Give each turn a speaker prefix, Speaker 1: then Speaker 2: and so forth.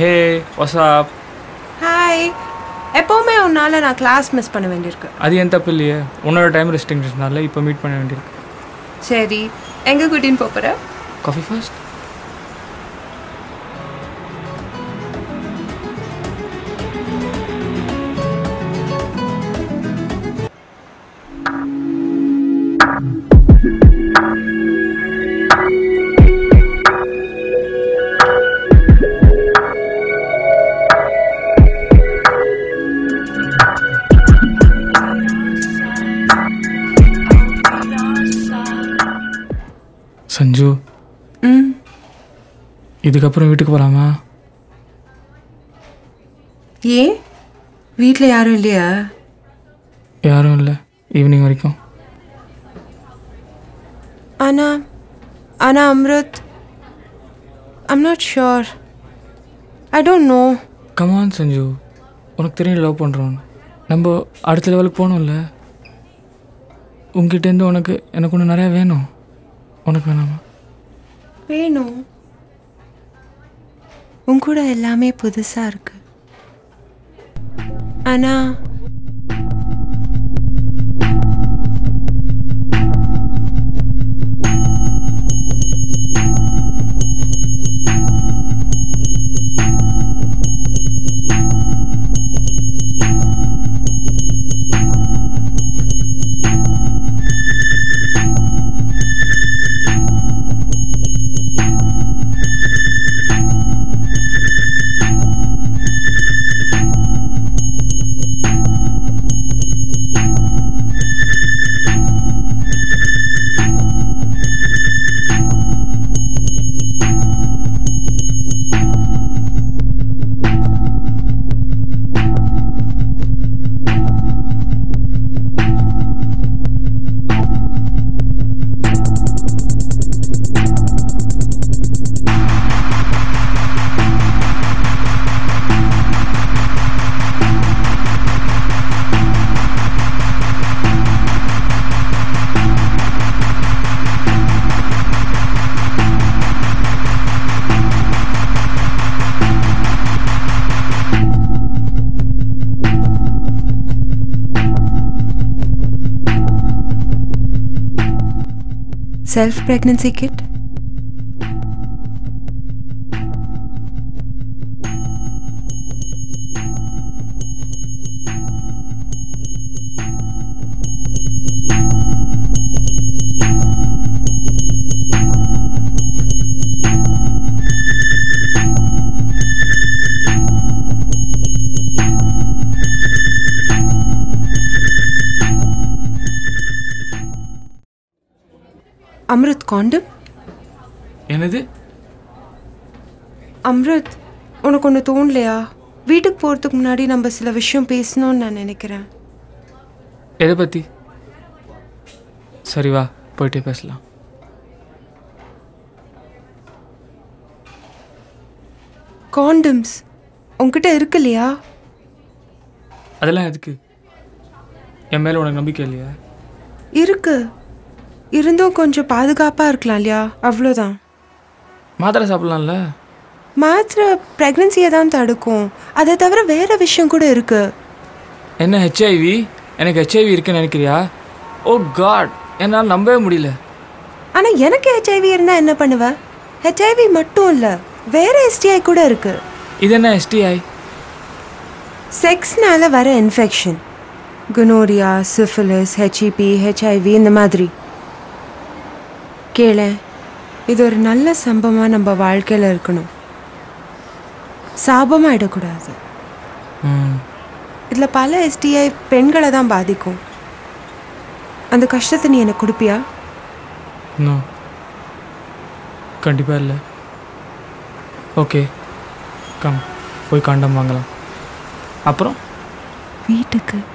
Speaker 1: Hey, what's up?
Speaker 2: Hi. எப்போவுமே உன்னால் நான் கிளாஸ் மிஸ் பண்ண வேண்டியிருக்கு.
Speaker 1: அது என் தப்பு இல்லையே, உன்னோட டைம் ரெஸ்ட்ரிக்ஷனால இப்போ மீட் பண்ண வேண்டியிருக்கு.
Speaker 2: சரி, எங்கே கூட்டின்னு போகிற?
Speaker 1: Coffee first. சஞ்சு, இதுக்கப்புறம் வீட்டுக்கு போகலாமா?
Speaker 2: ஏன் வீட்டில் யாரும் இல்லையா?
Speaker 1: யாரும் இல்லை, ஈவினிங் வரைக்கும்.
Speaker 2: ஆனால் Amrit, I'm not sure. I don't know.
Speaker 1: Come on Sanju, உனக்கு தெரியும் லவ் பண்ணுறோன்னு. நம்ம அடுத்த லெவலுக்கு போகணும்ல. உங்ககிட்டேருந்து எனக்கு ஒன்று நிறையா வேணும். உனக்கு வேணாமா?
Speaker 2: வேணும். உன் கூட எல்லாமே புதுசாக இருக்கு. ஆனால் self pregnancy kit Amrit condom.
Speaker 1: என்னது?
Speaker 2: அம்ருத், உனக்கு ஒன்று தோணலையா? வீட்டுக்கு போகிறதுக்கு முன்னாடி நம்ம சில விஷயம் பேசணும்னு நான் நினைக்கிறேன்.
Speaker 1: எதை பற்றி? சரி வா, போயிட்டே பேசலாம்.
Speaker 2: காண்டம்ஸ் உங்ககிட்ட இருக்கு இல்லையா?
Speaker 1: அதெல்லாம் எதுக்கு? என் மேலே உனக்கு நம்பிக்கை இல்லையா?
Speaker 2: இருக்கு. இருந்தும் கொஞ்சம் பாதுகாப்பாக இருக்கலாம் இல்லையா? அவ்வளோதான்.
Speaker 1: மாத்திரை சாப்பிட்லாம்ல?
Speaker 2: மாத்திரை ப்ரெக்னன்சியை தான் தடுக்கும். அதை தவிர வேறு விஷயம் கூட இருக்கு.
Speaker 1: என்ன ஹெச்ஐவி? எனக்கு ஹெச்ஐவி இருக்குன்னு நினைக்கிறியா? ஓ காட், என்னால் நம்பவே முடியல.
Speaker 2: ஆனால் எனக்கு ஹெச்ஐவி இருந்தால் என்ன பண்ணுவ? ஹெச்ஐவி மட்டும் இல்லை, வேறு எஸ்டிஐ கூட இருக்கு.
Speaker 1: இது என்ன எஸ்டிஐ?
Speaker 2: செக்ஸ்னால வர infection. Gonorrhoea, syphilis, HPV, HIV இந்த மாதிரி. கேள, இது ஒரு நல்ல சம்பவமாக நம்ம வாழ்க்கையில் இருக்கணும். சாபமாயிடக்கூடாது. இதில் பல எஸ்டிஐ பெண்களை தான் பாதிக்கும். அந்த கஷ்டத்தை நீ எனக்கு கொடுப்பியா?
Speaker 1: கண்டிப்பாக இல்லை. ஓகே கம், போய் காண்டம் வாங்கலாம். அப்புறம்
Speaker 2: வீட்டுக்கு